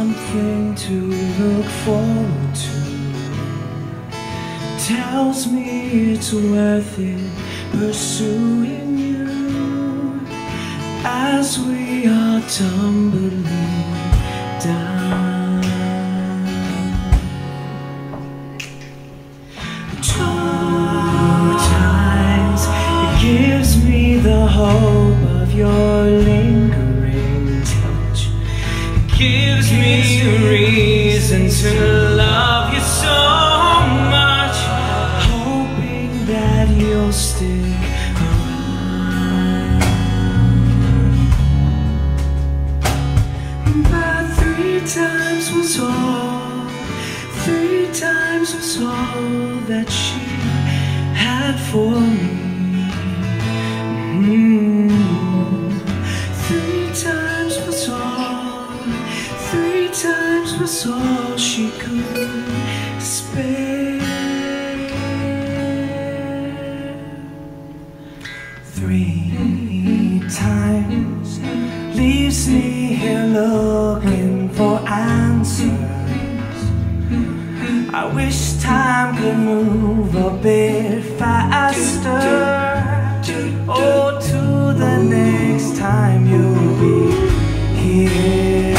something to look forward to. Tells me it's worth it pursuing you as we are tumbling down. 2 times it gives me the hope of your lingering touch. It gives me a reason to love you so much, hoping that you'll stick around. But 3 times was all, 3 times was all that she had for me. 3 times was all, 3 times was all she could spare. 3 times leaves me here looking for answers. I wish time could move a bit faster. Oh, to the next time you'll be here.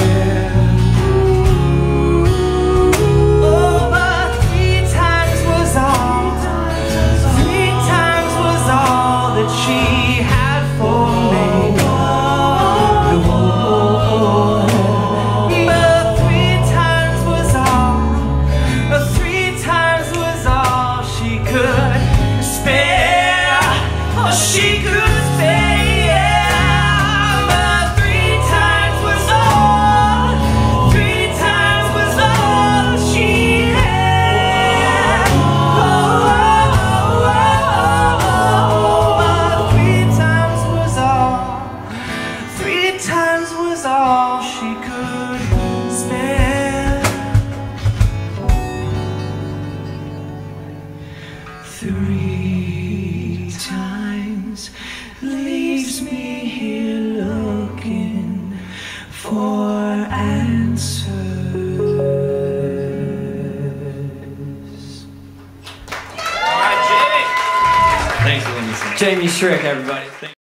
Oh, but 3 times was all, 3 times was all that she had for me. But 3 times was all, 3 times was all she could spare. Oh, she could spare. But 3 times was all, 3 times was all she had. But 3 times was all, 3 times was all she could spare. 3 times leaves me here looking for answers. All right, Jamie. Thanks for letting me sing. Jamie Schrick, everybody.